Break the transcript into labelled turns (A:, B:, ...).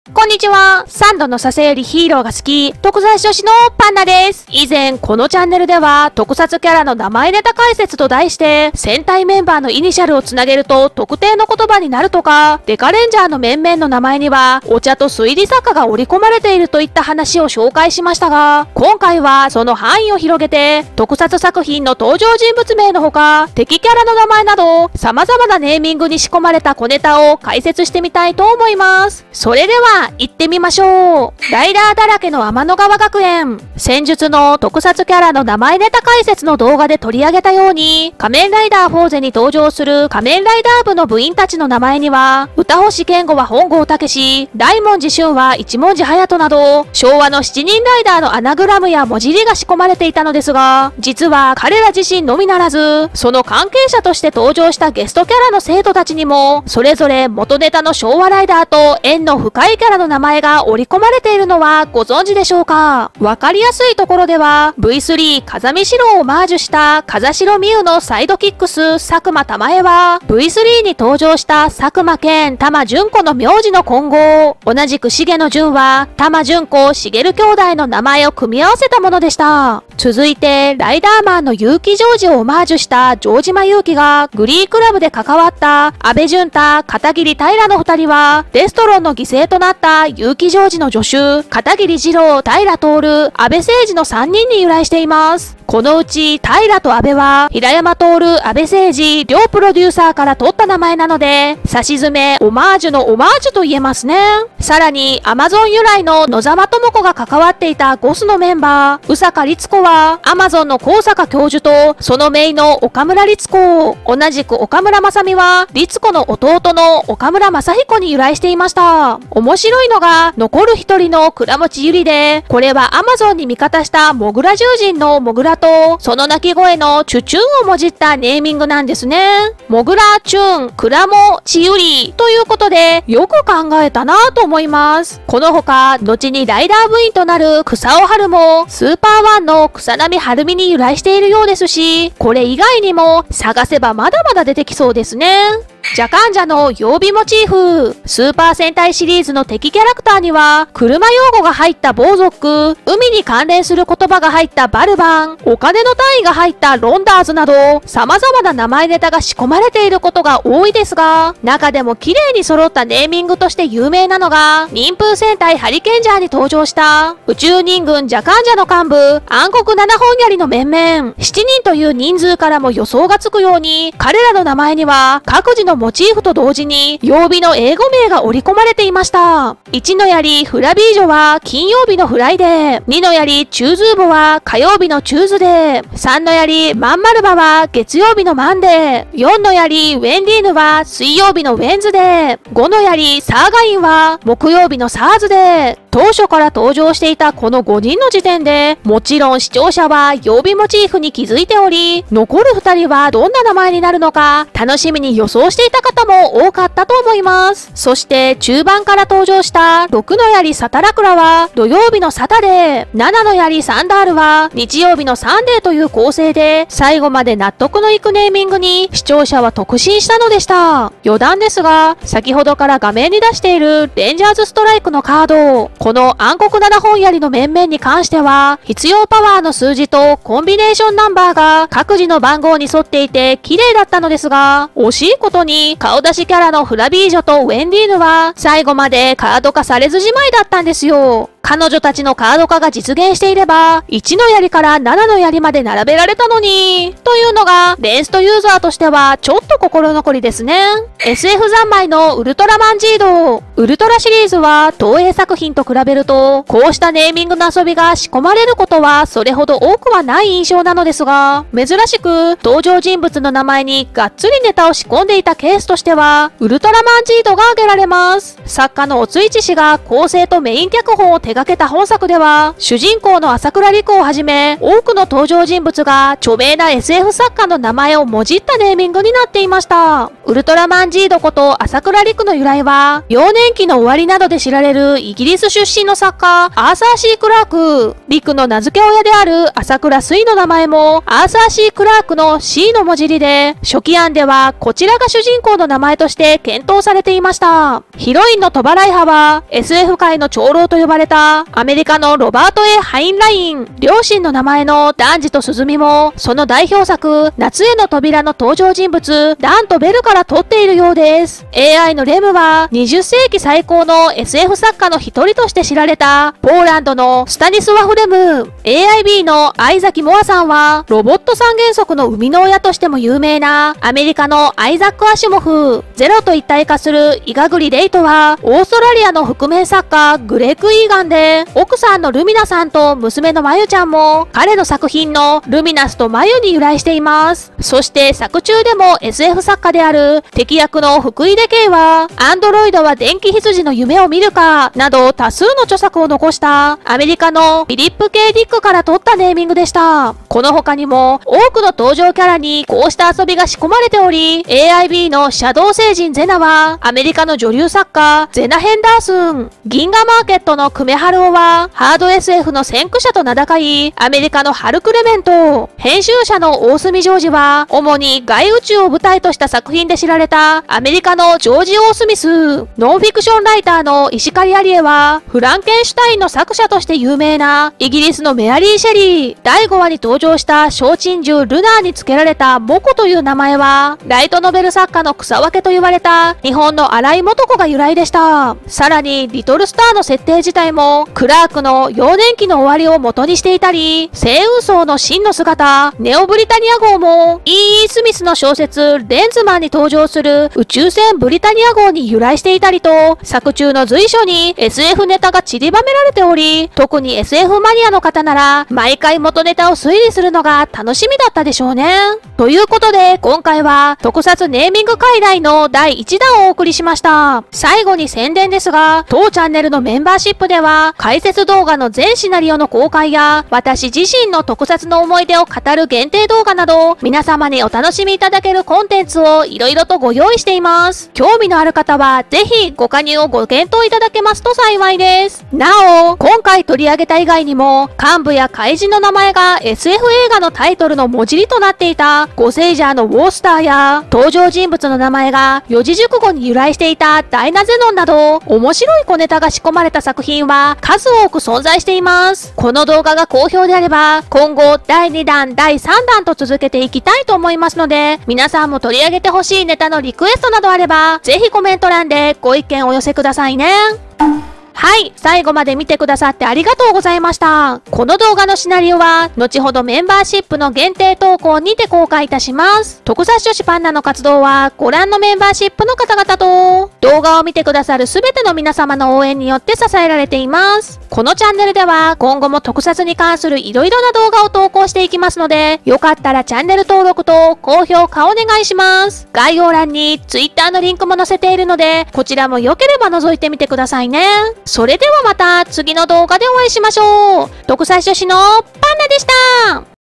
A: こんにちは。3度のさせよりヒーローが好き、特撮女子のパンナです。以前、このチャンネルでは、特撮キャラの名前ネタ解説と題して、戦隊メンバーのイニシャルをつなげると特定の言葉になるとか、デカレンジャーの面々の名前には、お茶と推理作家が織り込まれているといった話を紹介しましたが、今回はその範囲を広げて、特撮作品の登場人物名のほか、敵キャラの名前など、様々なネーミングに仕込まれた小ネタを解説してみたいと思います。それでは、行ってみましょう。ライダーだらけの天の川学園。戦術の特撮キャラの名前ネタ解説の動画で取り上げたように、仮面ライダーフォーゼに登場する仮面ライダー部の部員たちの名前には、歌星健吾は本郷武、大文字俊は一文字隼人など、昭和の7人ライダーのアナグラムや文字りが仕込まれていたのですが、実は彼ら自身のみならず、その関係者として登場したゲストキャラの生徒たちにも、それぞれ元ネタの昭和ライダーと縁の深いキャラの名前が織り込まれているのはご存知でしょうか？わかりやすいところでは V3 風見四郎をオマージュした風城美宇のサイドキックス佐久間玉恵は V3 に登場した佐久間健玉純子の名字の混合、同じく重野純は玉純子茂兄弟の名前を組み合わせたものでした。続いてライダーマンの結城ジョージをオマージュした城島勇気がグリークラブで関わった安倍淳太片桐平の2人はデストロンの犠牲となった結城ジョージの助手、片桐二郎、平徹、安倍誠二の3人に由来しています。このうち、平と安倍は、平山徹、安倍誠二、両プロデューサーから取った名前なので、差し詰め、オマージュのオマージュと言えますね。さらに、アマゾン由来の野沢智子が関わっていたゴスのメンバー、宇坂律子は、アマゾンの高坂教授と、その姪の岡村律子、同じく岡村正美は、律子の弟の岡村正彦に由来していました。面白いのが、残る一人の倉持ゆりで、これはアマゾンに味方したモグラ獣人のモグラと、その鳴き声のチュチュンをもじったネーミングなんですね。モグラ、チュン、倉持ゆりということで、よく考えたなぁと思います。この他、後にライダー部員となる草尾春も、スーパーワンの草波春美に由来しているようですし、これ以外にも探せばまだまだ出てきそうですね。ジャカンジャの曜日モチーフ。スーパー戦隊シリーズの敵キャラクターには、車用語が入ったボーゾック、海に関連する言葉が入ったバルバン、お金の単位が入ったロンダーズなど、様々な名前ネタが仕込まれていることが多いですが、中でも綺麗に揃ったネーミングとして有名なのが、忍風戦隊ハリケンジャーに登場した、宇宙人軍ジャカンジャの幹部、暗黒七本槍の面々、7人という人数からも予想がつくように、彼らの名前には、各自のモチーフと同時に曜日の英語名が織り込まれていました。1の槍フラビージョは金曜日のフライデー、2の槍チューズーボは火曜日のチューズデー、3の槍マンマルバは月曜日のマンデー、4の槍ウェンディーヌは水曜日のウェンズデー、5の槍サーガインは木曜日のサーズデー。当初から登場していたこの5人の時点で、もちろん視聴者は曜日モチーフに気づいており、残る2人はどんな名前になるのか楽しみに予想していた方も多かったと思います。そして中盤から登場した6の槍サタラクラは土曜日のサタデー、7の槍サンダールは日曜日のサンデーという構成で、最後まで納得のいくネーミングに視聴者は特進したのでした。余談ですが、先ほどから画面に出しているレンジャーズストライクのカード、この暗黒七本槍の面々に関しては、必要パワーの数字とコンビネーションナンバーが各自の番号に沿っていて綺麗だったのですが、惜しいことに顔出しキャラのフラビージョとウェンディーヌは最後までカード化されずじまいだったんですよ。彼女たちのカード化が実現していれば、1の槍から7の槍まで並べられたのに、というのが、レンストユーザーとしてはちょっと心残りですね。SF 三昧のウルトラマンジード。ウルトラシリーズは東映作品と比べると、こうしたネーミングの遊びが仕込まれることはそれほど多くはない印象なのですが、珍しく登場人物の名前にがっつりネタを仕込んでいたケースとしては、ウルトラマンジードが挙げられます。作家のおついち氏が構成とメイン脚本を手掛けた本作では、主人公の朝倉陸をはじめ、多くの登場人物が著名な SF 作家の名前をもじったネーミングになっていました。ウルトラマンジードこと朝倉陸の由来は、幼年期の終わりなどで知られるイギリス出出身の作家、アーサー・シー・クラーク。ビクの名付け親である朝倉水の名前も、アーサー・シー・クラークの C の文字入りで、初期案ではこちらが主人公の名前として検討されていました。ヒロインのトバライハは、SF 界の長老と呼ばれた、アメリカのロバート・A・ハインライン。両親の名前のダンジとスズミも、その代表作、夏への扉の登場人物、ダンとベルから取っているようです。AI のレムは、20世紀最高の SF 作家の一人として知られた、ポーランドのスタニスワフ・レム。AIB の相崎モアさんは、ロボット三原則の生みの親としても有名な、アメリカのアイザック・アシモフ。ゼロと一体化するイガグリ・レイトは、オーストラリアの覆面作家、グレッグ・イーガンで、奥さんのルミナさんと娘のマユちゃんも、彼の作品のルミナスとマユに由来しています。そして作中でも SF 作家である敵役の福井出圭は、アンドロイドは電気羊の夢を見るか、など多数の著作を残したアメリカのフィリップ・K・ディックから取ったネーミングでした。この他にも多くの登場キャラにこうした遊びが仕込まれており、AIB のシャドウ星人ゼナはアメリカの女流作家ゼナ・ヘンダースン。銀河マーケットの久米春夫はハード SF の先駆者と名高いアメリカのハル・クレメント。編集者の大隅ジョージは主に外宇宙を舞台とした作品で知られたアメリカのジョージ・オースミス。ノンフィクションライターの石狩アリエはフランケンシュタインの作者として有名なイギリスのメアリー・シェリー。第5話に登場した小珍獣ルナーに付けられたモコという名前はライトノベル作家の草分けと言われた日本の新井素子が由来でした。さらにリトルスターの設定自体もクラークの幼年期の終わりを元にしていたり、星雲層の真の姿ネオブリタニア号も E.E. スミスの小説レンズマンに登場する宇宙船ブリタニア号に由来していたりと、作中の随所に SF ネタが散りばめられており、特に SF マニアの方なら毎回元ネタを推理するのが楽しみだったでしょうね。ということで今回は特撮ネーミング解題の第1弾をお送りしました。最後に宣伝ですが、当チャンネルのメンバーシップでは解説動画の全シナリオの公開や私自身の特撮の思い出を語る限定動画など皆様にお楽しみいただけるコンテンツをいろいろとご用意しています。興味のある方はぜひご加入をご検討いただけますと幸いです。なお、今回取り上げた以外にも幹部や怪人の名前が SF 映画のタイトルの文字入りとなっていたゴセイジャーのウォースターや登場人物の名前が四字熟語に由来していたダイナゼノンなど面白い小ネタが仕込まれた作品は数多く存在しています。この動画が好評であれば今後第2弾第3弾と続けていきたいと思いますので、皆さんも取り上げてほしいネタのリクエストなどあればぜひコメント欄でご意見お寄せくださいね。はい、最後まで見てくださってありがとうございました。この動画のシナリオは、後ほどメンバーシップの限定投稿にて公開いたします。特撮女子パンダの活動は、ご覧のメンバーシップの方々と、動画を見てくださるすべての皆様の応援によって支えられています。このチャンネルでは、今後も特撮に関するいろいろな動画を投稿していきますので、よかったらチャンネル登録と高評価お願いします。概要欄に Twitter のリンクも載せているので、こちらも良ければ覗いてみてくださいね。それではまた次の動画でお会いしましょう。特撮女子のパンダでした。